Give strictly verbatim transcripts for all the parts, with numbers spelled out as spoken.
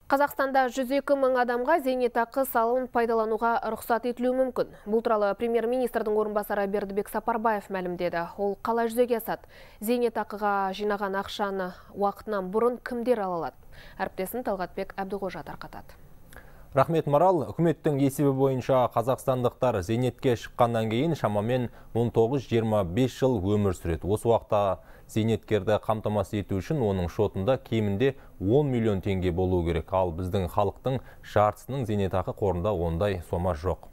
Қазақстанда жүз екі мың адамға зейнетақы салымын пайдалануға рұқсат етілуі мүмкін. Бұл туралы премьер-министрдің орынбасары Бердібек Сапарбаев мәлімдеді. Ол қалай жүзеге асады? Зейнетақыға жинаған ақшаны уақытынан бұрын кімдер ала алады? Әріптесін Талғатбек Әбдіғожа тарқатады. Рахмет, Марал. Үкіметтің есебі бойынша қазақстандықтар зейнетке шыққаннан кейін шамамен он тоғыз жиырма бес жыл өмір сүреді. Осы уақытта зейнеткерді қамтамасыз ету үшін оның шотында кемінде он миллион теңге болуы керек. Ал біздің халықтың жартысының зейнетақы қорында ондай сома жоқ.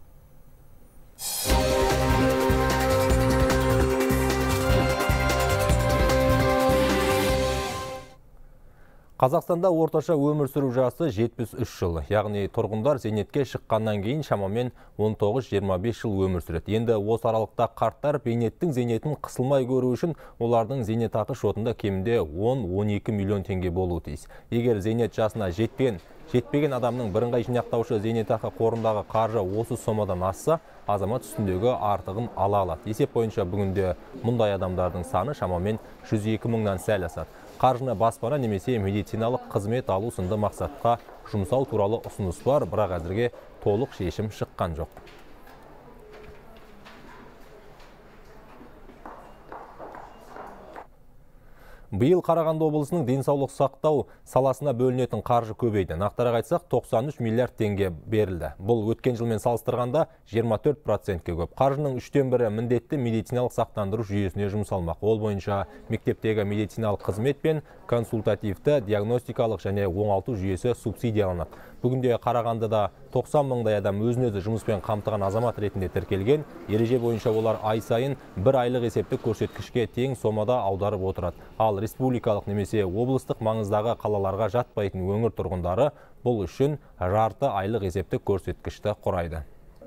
Қазақстанда орташа өмір сүру жасы жетпіс үш жыл. Яғни тұрғындар зейнетке шыққаннан кейін шамамен он тоғыз жиырма бес жыл өмір сүреді. Енді осы аралықта қарттар бейнеттің зейнетін қысылмай көру үшін олардың зейнетақы шотында кемінде он он екі миллион теңге болуы тиіс. Егер зейнет жасына жетпеген жетпеген адамның бірыңғай жинақтаушы зейнетақы қорындағы қаржы осы сомадан асса, азамат үстіндегі артығын ала алады. Есеп бойынша бүгінде мұндай адамдардың саны шамамен жүз екі мыңнан сәл асады. Қаржыны баспана немесе медициналық қызмет алу сынды мақсатқа жұмсау туралы ұсыныс бар, бірақ әзірге толық шешім шыққан жоқ. Биыл Қарағанды облысының денсаулық сақтау саласына бөлінетін қаржы көбейді. Нақтырақ айтсақ, тоқсан үш миллиард теңге берілді. Бұл өткен жылмен салыстырғанда жиырма төрт процентке көп. Қаржының үштен бірі міндетті медициналық сақтандыру жүйесіне жұмсалмақ. Ол бойынша мектептегі медициналық қызмет пен консультативті, диагностикалық және оңалту жүйесі субсидияланады. Бүгінде Қарағандыда тоқсан мыңдай адам өзін-өзі жұмыспен қамтыған азамат ретінде тіркелген. Ереже бойынша олар ай сайын бір айлық есептік көрсеткішке тең сомада аударып отырады. Ал республикалық немесе облыстық маңыздағы қалаларға жатпайтын өңір тұрғындары бұл үшін жарты айлық есептік көрсеткішті құрайды.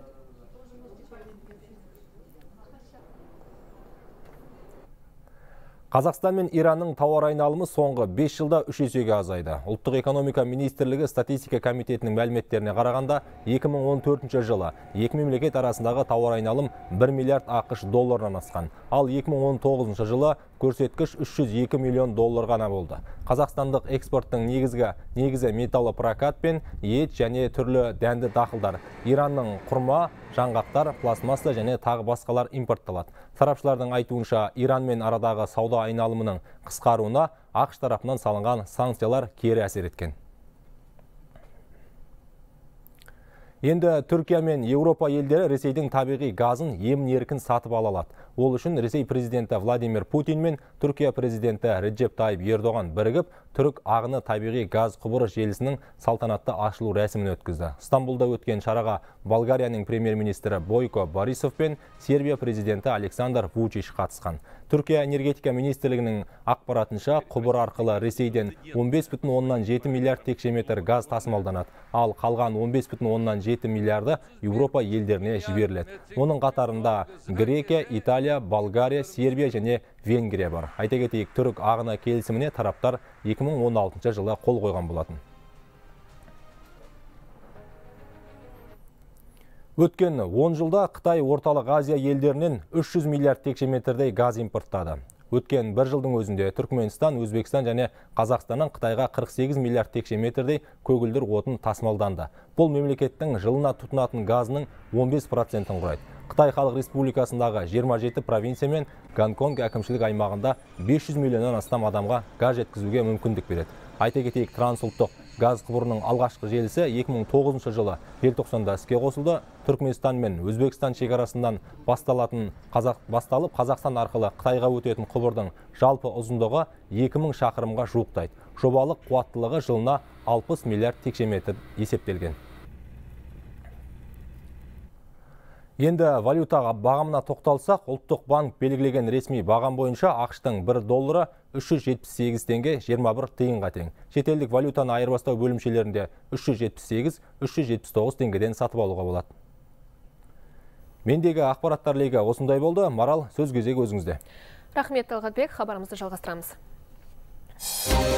Қазақстан мен Иранның тауар айналымы соңғы бес жылда үш есеге азайды. Ұлттық экономика министрлігі статистика комитетінің мәліметтеріне қарағанда екі мың он төртінші жылы екі мемлекет арасындағы тауар айналым бір миллиард ақш долларынан асқан. Ал екі мың он тоғызыншы жылы көрсеткіш үш жүз екі миллион доллар ғана болды. Қазақстандық экспорттың негізгі негізі металлопрокат пен ет және түрлі дәнді дақылдар. Иранның құрма, жаңғақтар, пластмасса және тағы басқалар импортталады. Сарапшылардың айтуынша, Иран мен арадағы сауда айналымының қысқаруына ақш тарапынан салынған санкциялар кері әсер еткен. Енді Түркия мен Еуропа елдері Ресейдің табиғи газын емін-еркін сатып ала алады. Ол үшін Ресей президенті Владимир Путин мен Түркия президенті Реджеп Тайып Ердоған бірігіп, түрік ағыны табиғи газ құбыры желісінің салтанатты ашылу рәсімін өткізді. Стамбулда өткен шараға Болгарияның премьер-министрі Бойко Борисов пен Сербия президенті Александр Вучич қатысқан. Түркия энергетика министрлігінің ақпаратынша құбыр арқылы Ресейден он бес бүтін оннан жеті миллиард текше метр газ тасымалданады, ал қалған он бес бүтін оннан жеті миллиарды Еуропа елдеріне жіберіледі. Оның қатарында Грекия, Италия, Болгария, Сербия және Венгрия бар. Айта кетейік, түрік ағыны келісіміне тараптар екі мың он алтыншы жылы қол қойған болатын. Өткен он жылда Қытай орталық Азия елдерінен үш жүз миллиард текше метрдей газ импорттады. Өткен бір жылдың өзінде Түркменстан, Өзбекстан және Қазақстаннан Қытайға қырық сегіз миллиард текше метрдей көгілдір отын тасымалданды. Бұл мемлекеттің жылына тұтынатын газының он бес процентін құрайды. Қытай Халық Республикасындағы жиырма жеті провинция мен Гонконг әкімшілік аймағында бес жүз миллионнан астам адамға газ жеткізуге мүмкіндік береді. Айта кетейік, трансұлттық газ құбырының алғашқы желісі екі мың тоғызыншы жылы желтоқсанда іске қосылды. Түркменстан мен Өзбекстан шекарасынан басталатын Қазақ басталып Қазақстан арқылы Қытайға өтетін құбырдың жалпы ұзындығы екі мың шақырымға жуықтайды. Жобалық қуаттылығы жылына алпыс миллиард текше метр есептелген. Енді валютаға бағамына тоқталсақ, ұлттық банк белгілеген ресми бағам бойынша ақштың бір доллары үш жүз жетпіс сегіз теңге жиырма бір тиынға тең. Шетелдік валютаны айырбастау бөлімшелерінде үш жүз жетпіс сегіз - үш жүз жетпіс тоғыз теңгеден сатып алуға болады. Мендегі ақпараттар легі осындай болды. Марал, сөз кезегі өзіңізде. Рахмет, Талғатбек. Хабарымызды жалғастырамыз.